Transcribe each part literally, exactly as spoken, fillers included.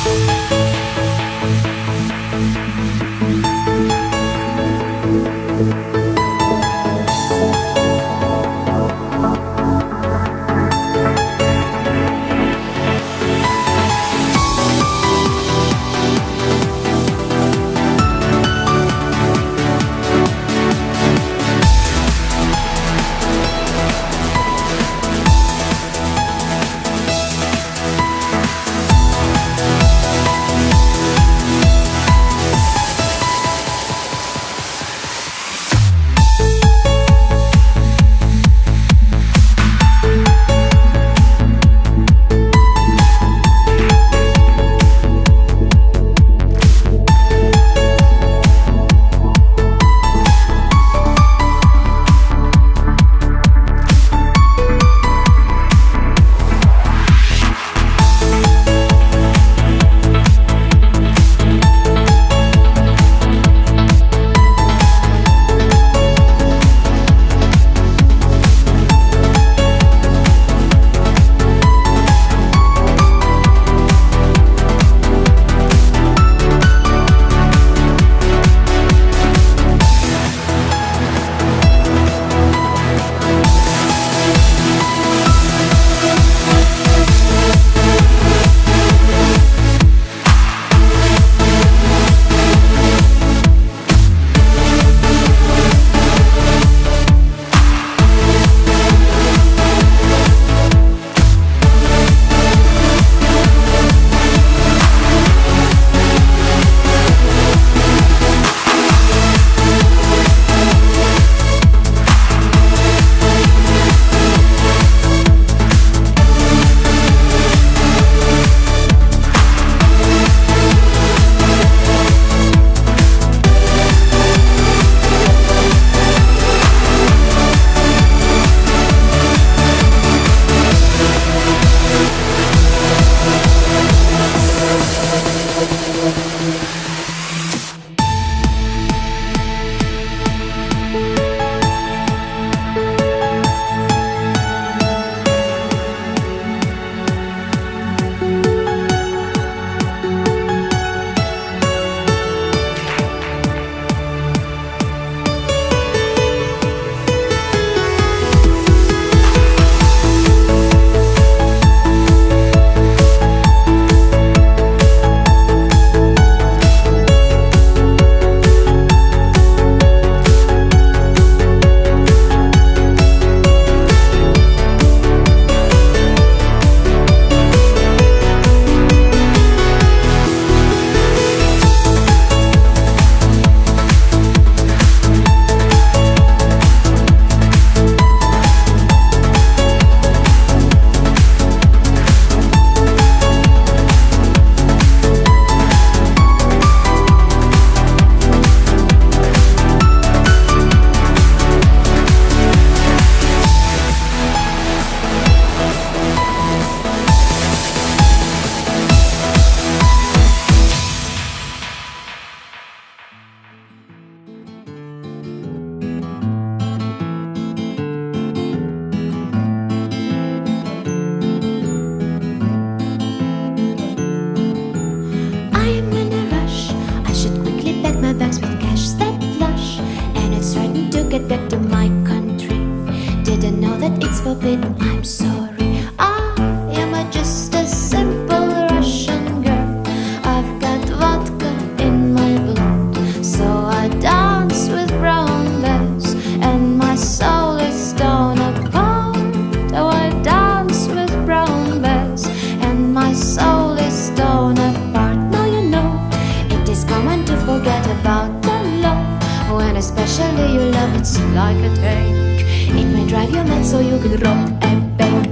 get back to my country. Didn't know that it's forbidden, I'm sorry. I am a just a simple Russian girl. I've got vodka in my blood, so I dance with brown bears, and my soul is torn apart. Oh, I dance with brown bears, and my soul is torn apart. Now you know it is common to forget about the love, when especially you love it's like a tank. It may drive you mad so you can rob a bank.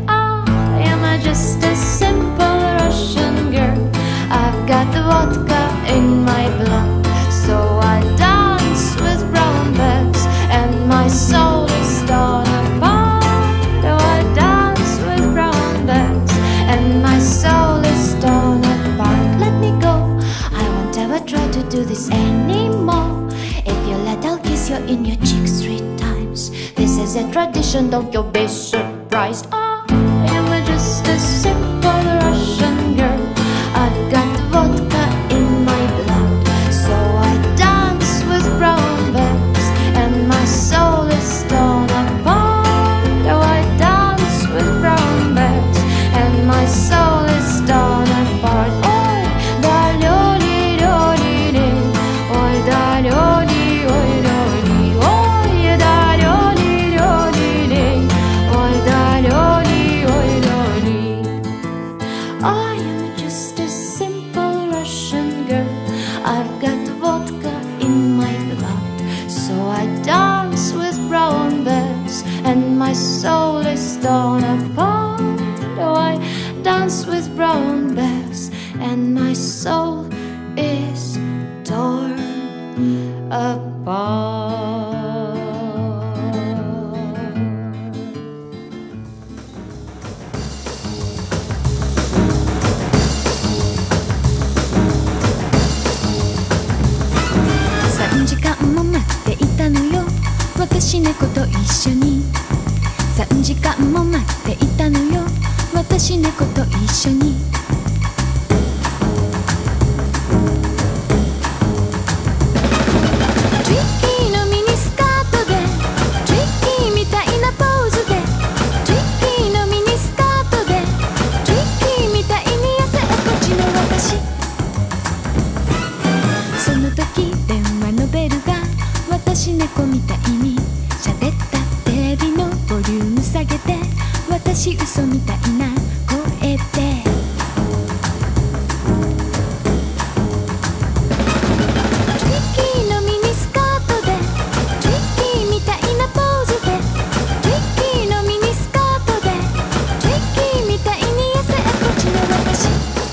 I am a just a simple Russian girl. I've got the vodka in my blood, so I dance with brown bears, and my soul is torn apart. Oh, I dance with brown bears, and my soul is torn apart. Let me go, I won't ever try to do this anymore. If you let, I'll kiss you in your cheeks three times. This is a tradition, don't you be surprised. I am just a simple Russian girl. I've got vodka I am just a simple Russian girl. I've got vodka in my blood, so I dance with brown bears, and my soul is torn apart. Oh, I dance with brown bears, and my soul is torn apart. さんじかんも待っていたのよ、私猫と一緒に。さんじかんも待っていたのよ、私猫と一緒に。トリッキーのミニスカートで、トリッキーみたいなポーズで、トリッキーのミニスカートで、トリッキーみたいに痩せっぽちの私。その時電話のベルが私猫みたいに喋った。テレビのボリューム下げて、私嘘みたいな声で。トリッキーのミニスカートで、トリッキーみたいなポーズで、トリッキーのミニスカートで、トリッキーみたいに痩せっぽちの私。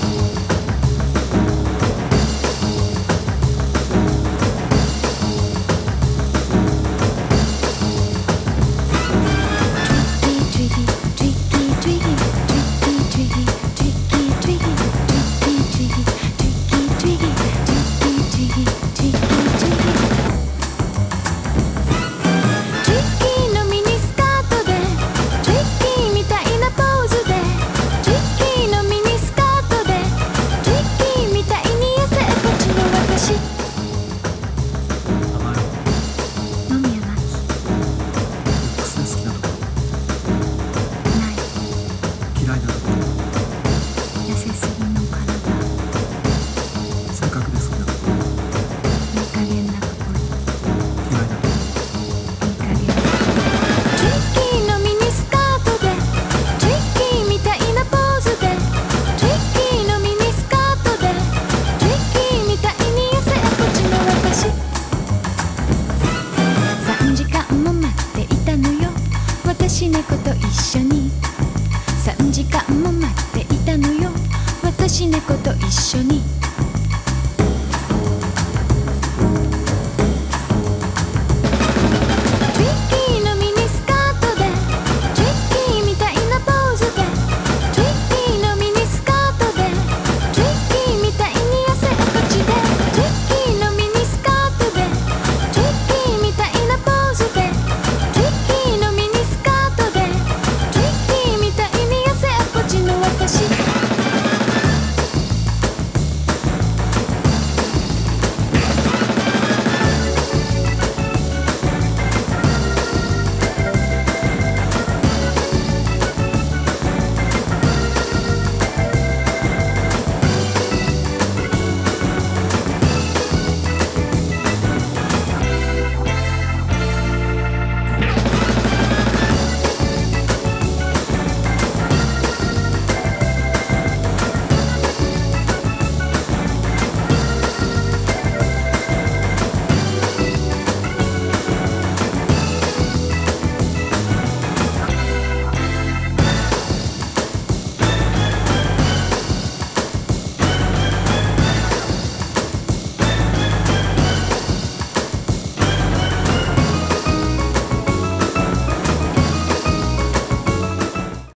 私猫と一緒に。さんじかんも待っていたのよ、私猫と一緒に。